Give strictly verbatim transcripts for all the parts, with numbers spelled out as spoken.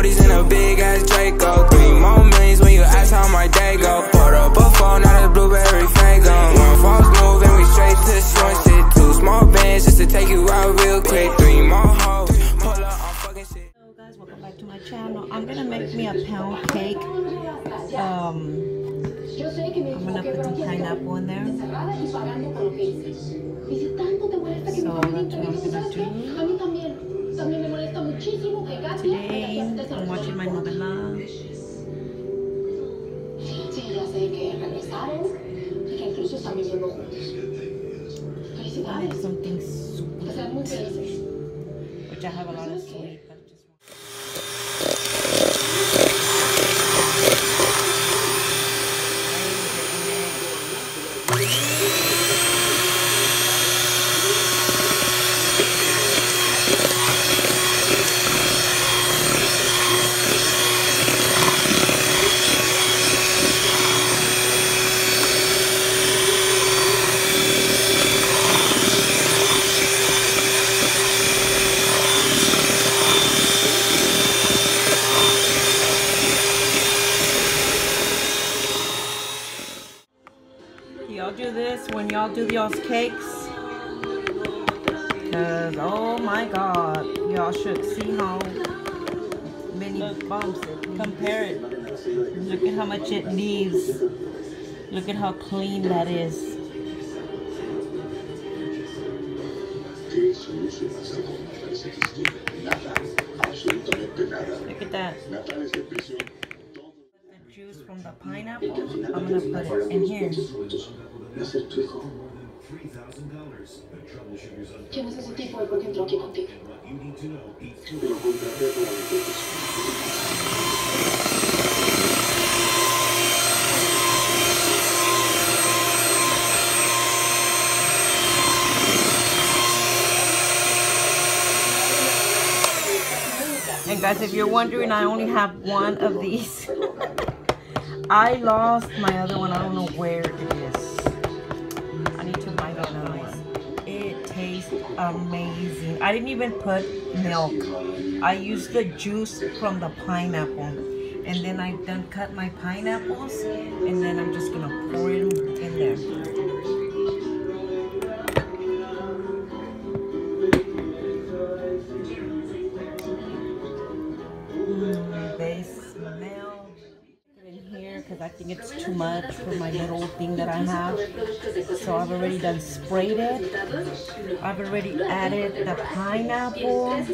forties in a big ass Draco. Three more millions when you ask how my day go. Put up a phone, not a blueberry fango. One false move and we straight to short shit. Two small bands just to take you out real quick. Three more hoes, pull up on fucking shit. Hello guys, welcome back to my channel. I'm gonna make me a pound cake. Um, I'm gonna put some pineapple in there. So that's what I'm gonna do. Today, I'm watching my novela. I have something sweet, which I have a lot of sweet, but just y'all do this when y'all do y'all's cakes, because oh my god, y'all should see how many bumps it. Compare it. Look at how much it leaves. Look at how clean that is. Look at that. Juice from the pineapple, I'm gonna put it in here. ¿Quién es ese tipo y por qué entró aquí contigo? And guys, if you're wondering, I only have one of these. I lost my other one. I don't know where it is. I need to find it now. It tastes amazing. I didn't even put milk. I used the juice from the pineapple. And then I done cut my pineapples. And then I'm just going to pour it in there. Mm, they smell because I think it's too much for my little thing that I have. So I've already done sprayed it. I've already added the pineapple. And,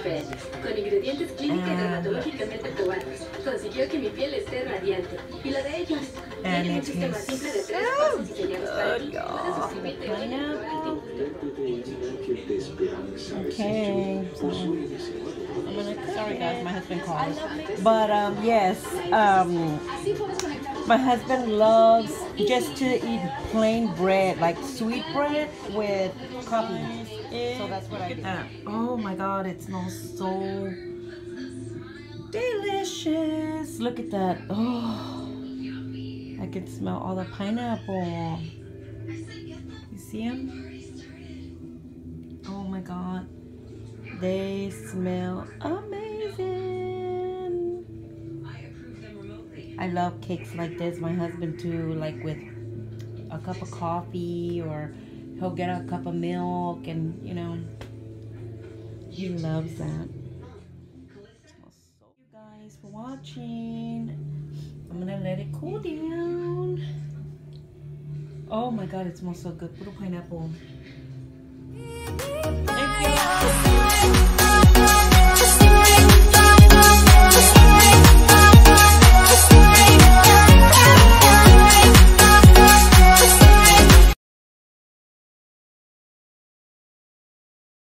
and it tastes so good, y'all. The pineapple. Okay, so I'm gonna, sorry guys, my husband called. But um, yes, um, my husband loves just to eat plain bread, like sweet bread with coffee. So that's what I do. Uh, oh my god, it smells so delicious. Look at that. Oh, I can smell all the pineapple. You see them? Oh my god. They smell amazing. I love cakes like this. My husband too, like with a cup of coffee, or he'll get a cup of milk, and you know, he loves that. Thank you guys for watching. I'm gonna let it cool down. Oh my god, it smells so good. Puro pineapple.